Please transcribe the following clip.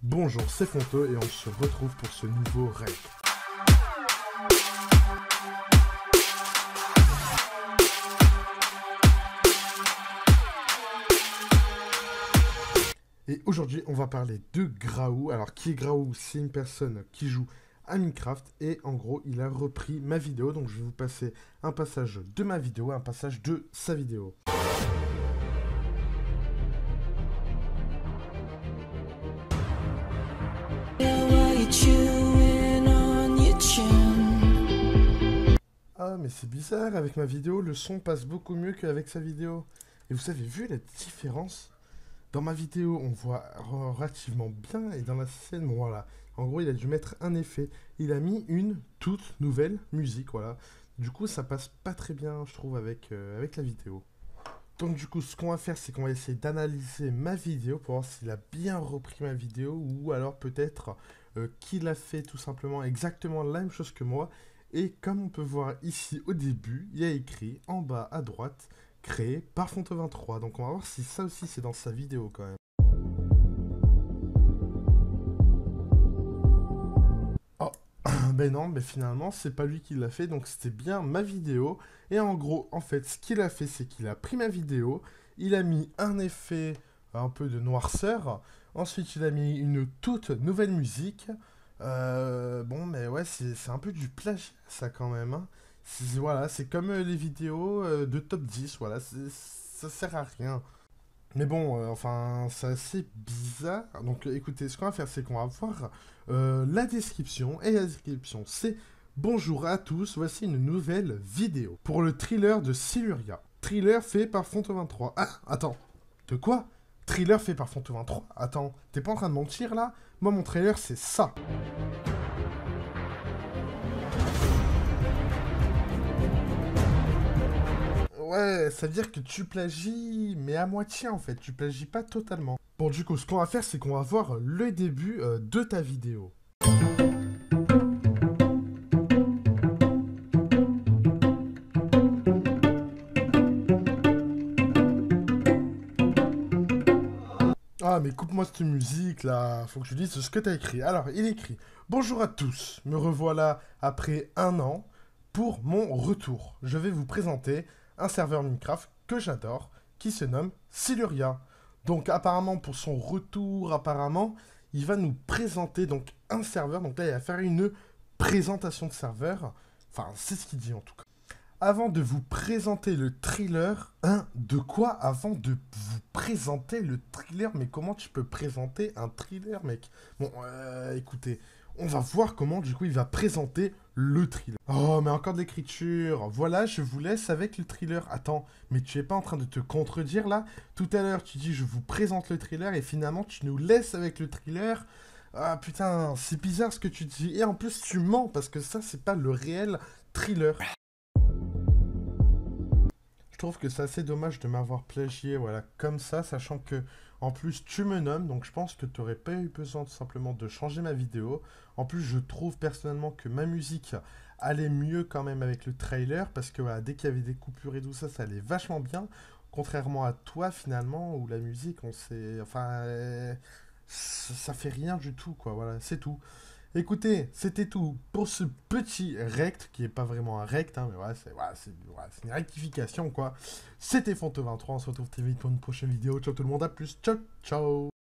Bonjour, c'est Fonteux et on se retrouve pour ce nouveau raid. Et aujourd'hui, on va parler de Graou. Alors, qui est Graou? C'est une personne qui joue à Minecraft et en gros, il a repris ma vidéo. Donc, je vais vous passer un passage de ma vidéo, un passage de sa vidéo. Ah, mais c'est bizarre, avec ma vidéo, le son passe beaucoup mieux qu'avec sa vidéo. Et vous avez vu la différence? Dans ma vidéo, on voit relativement bien, et dans la scène, bon, voilà. En gros, il a dû mettre un effet. Il a mis une toute nouvelle musique, voilà. Du coup, ça passe pas très bien, je trouve, avec la vidéo. Donc du coup, ce qu'on va faire, c'est qu'on va essayer d'analyser ma vidéo pour voir s'il a bien repris ma vidéo ou alors peut-être qu'il a fait tout simplement exactement la même chose que moi. Et comme on peut voir ici au début, il y a écrit en bas à droite, créé par Fonteux23. Donc on va voir si ça aussi c'est dans sa vidéo quand même. Oh, ben non, mais finalement c'est pas lui qui l'a fait, donc c'était bien ma vidéo. Et en gros, en fait, ce qu'il a fait, c'est qu'il a pris ma vidéo, il a mis un effet un peu de noirceur, ensuite il a mis une toute nouvelle musique. Bon, mais ouais, c'est un peu du plagiat, ça, quand même, hein. Voilà, c'est comme les vidéos de top 10, voilà, ça sert à rien. Mais bon, enfin, c'est assez bizarre. Donc, écoutez, ce qu'on va faire, c'est qu'on va voir la description. Et la description, c'est: bonjour à tous, voici une nouvelle vidéo pour le thriller de Siluria. Thriller fait par Fonteux23. Ah, attends, de quoi? Thriller fait par Fonteux23? Attends, t'es pas en train de mentir là? Moi, mon trailer, c'est ça. Ouais, ça veut dire que tu plagies, mais à moitié en fait, tu plagies pas totalement. Bon, du coup, ce qu'on va faire, c'est qu'on va voir le début de ta vidéo. Ah, mais coupe-moi cette musique là, faut que je dise ce que t'as écrit. Alors, il écrit: bonjour à tous, me revoilà après un an pour mon retour. Je vais vous présenter un serveur Minecraft que j'adore, qui se nomme Siluria. Donc, apparemment, pour son retour, apparemment, il va nous présenter donc un serveur. Donc là, il va faire une présentation de serveur. Enfin, c'est ce qu'il dit en tout cas. Avant de vous présenter le thriller, hein, de quoi? Avant de vous présenter le thriller? Mais comment tu peux présenter un thriller, mec? Bon, écoutez, on va voir comment, du coup, il va présenter le thriller. Oh, mais encore de l'écriture. Voilà, je vous laisse avec le thriller. Attends, mais tu es pas en train de te contredire, là? Tout à l'heure, tu dis, je vous présente le thriller, et finalement, tu nous laisses avec le thriller. Ah, putain, c'est bizarre ce que tu dis. Et en plus, tu mens, parce que ça, c'est pas le réel thriller. Je trouve que c'est assez dommage de m'avoir plagié, voilà, comme ça, sachant que, en plus, tu me nommes, donc je pense que tu n'aurais pas eu besoin tout simplement de changer ma vidéo. En plus, je trouve personnellement que ma musique allait mieux quand même avec le trailer, parce que voilà, dès qu'il y avait des coupures et tout ça, ça allait vachement bien, contrairement à toi, finalement, où la musique, on sait, enfin, ça fait rien du tout, quoi, voilà, c'est tout. Écoutez, c'était tout pour ce petit rect, qui est pas vraiment un rect, hein, mais voilà, c'est une rectification, quoi. C'était Fonteux23, on se retrouve très vite pour une prochaine vidéo. Ciao tout le monde, à plus, ciao, ciao.